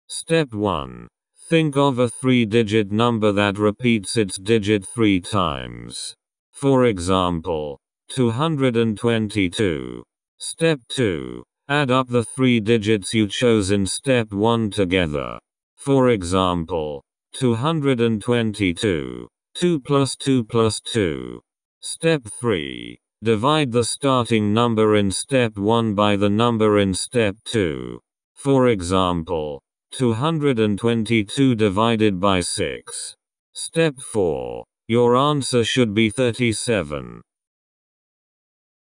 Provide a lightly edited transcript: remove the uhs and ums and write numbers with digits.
Step 1. Think of a 3-digit number that repeats its digit 3 times. For example, 222. Step 2. Add up the 3 digits you chose in step 1 together. For example, 222. 2 plus 2 plus 2. Step 3. Divide the starting number in step 1 by the number in step 2. For example, 222 divided by 6. Step 4. Your answer should be 37.